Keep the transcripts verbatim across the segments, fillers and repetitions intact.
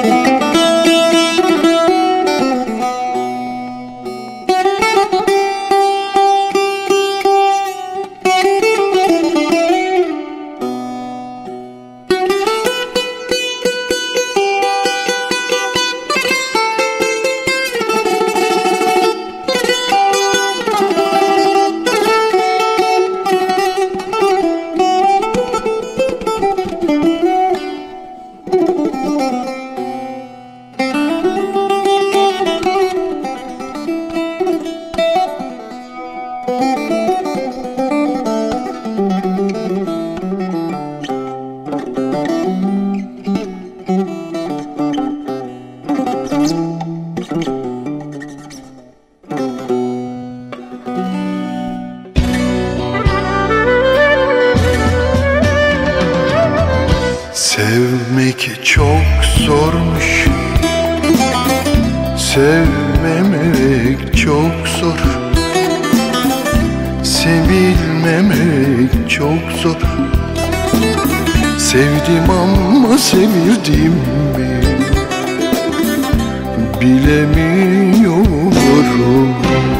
Sevmek çok zormuş, sevmemek çok zor, sevilmemek çok zor. Sevdim ama sevildim mi bilemiyorum.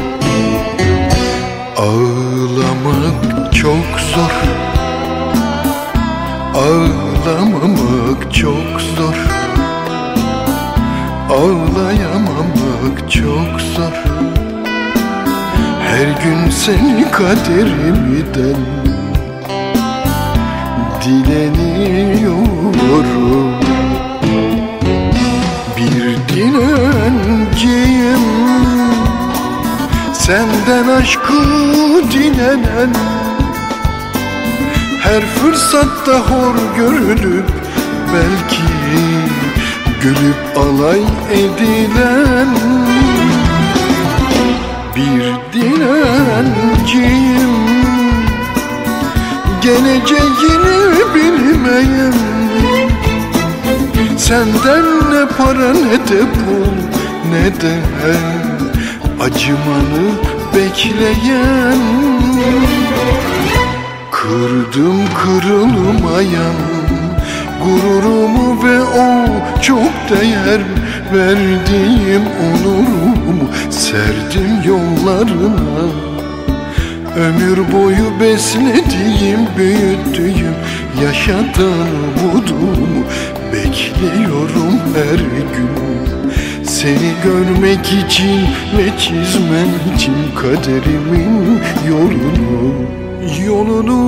Ağlamak çok zor, ağlamamak çok zor, ağlayamamak çok zor. Her gün seni kaderimden dileniyorum. Bir dilenciyim, senden aşkı dilenen, her fırsatta hor görülüp belki gülüp alay edilen bir dilenciyim. Geleceğini bilmeyen, senden ne para ne de pul ne de acımanı bekleyen, kırdım kırılmayan gururumu ve o çok değer verdiğim onurumu serdim yollarına. Ömür boyu beslediğim, büyüttüğüm, yaşatan umudumu bekliyorum her gün. Seni görmek için ve çizmem için kaderimin yolunu, yolunu.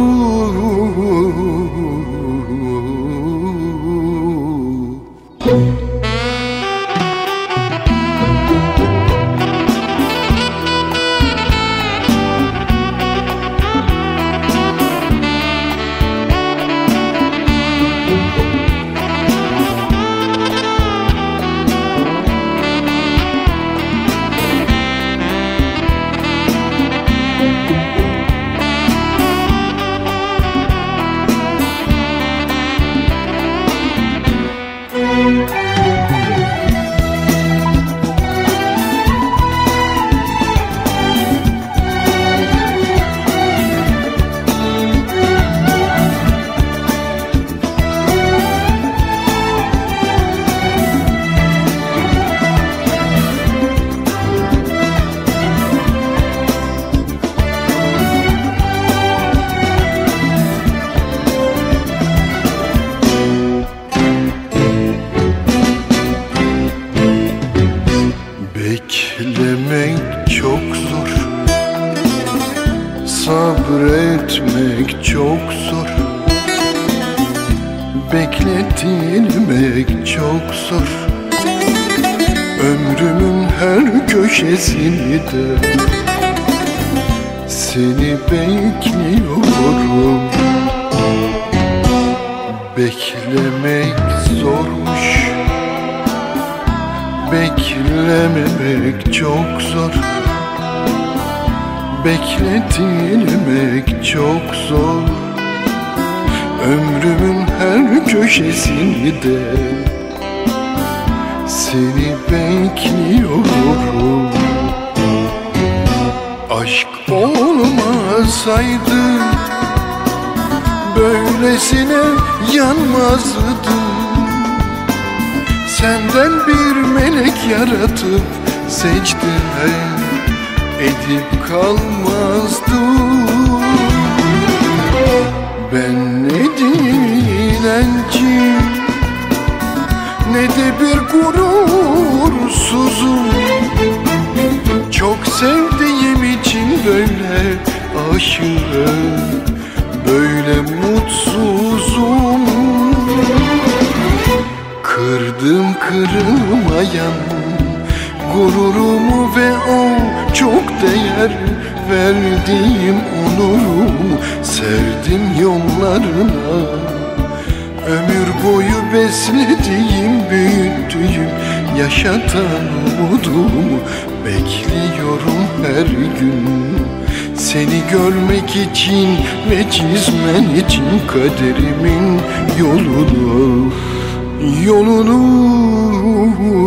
Beklemek çok zor, sabretmek çok zor, bekletilmek çok zor. Ömrümün her köşesinde seni bekliyorum. Beklemek zormuş, beklememek çok zor, bekletilmek çok zor. Ömrümün her köşesinde seni bekliyorum. Aşk olmasaydı böylesine yanmazdım. senden bir melek yaratıp secde edip kalmazdım. Ben ne dilenci ne de bir gurursuzum. Çok sevdiğim için böyle aşığım, böyle mutsuzum. Kırdım kırılmayan gururumu ve o çok değer verdiğim onurumu serdim yollarına. Ömür boyu beslediğim, büyüttüğüm, yaşatan umudumu bekliyorum her gün. Seni görmek için ve çizmen için kaderimin yolunu, yolunu